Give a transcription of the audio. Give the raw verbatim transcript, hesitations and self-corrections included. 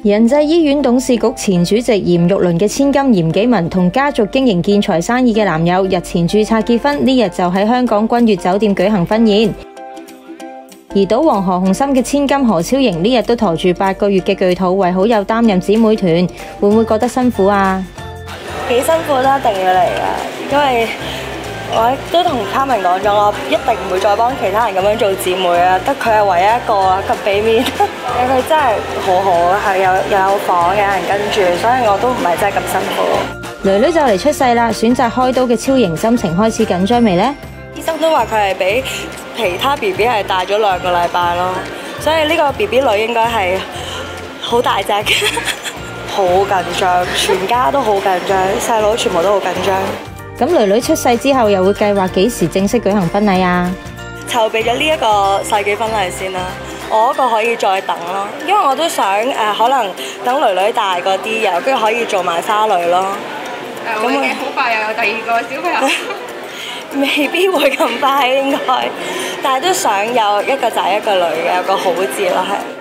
仁濟醫院董事局前主席嚴玉麟嘅千金嚴紀文同家族經營建材生意嘅男友日前註冊結婚，呢日就喺香港君悅酒店舉行婚宴。而賭王何鴻燊嘅千金何超瑩呢日都陀住八個月嘅巨肚為好友擔任姊妹團，會唔會覺得辛苦啊？ 幾辛苦都一定要嚟㗎，因為我都同卡明講咗，我一定唔會再幫其他人咁樣做姊妹啊，得佢係唯一一個啊，咁俾面。佢真係好好，係有又有房有人跟住，所以我都唔係真係咁辛苦。 囡囡就嚟出世啦，選擇開刀嘅超瑩心情開始緊張未呢？ 醫生都話佢係比其他 B B 係大咗兩個禮拜咯，所以呢個 B B 女應該係好大隻嘅，好緊張，全家都好緊張，細佬全部都好緊張。 咁囡囡出世之後又會計劃幾時正式舉行婚禮啊？ 籌備咗呢一個世紀婚禮先啦，我嗰個可以再等咯，因為我都想誒、呃、可能等囡囡大個啲，又跟住可以做埋花女咯。 誒會嘅，好快又有第二個小朋友。 未必會咁快應該，但係都想有一個仔一個女嘅，有個好字咯，係。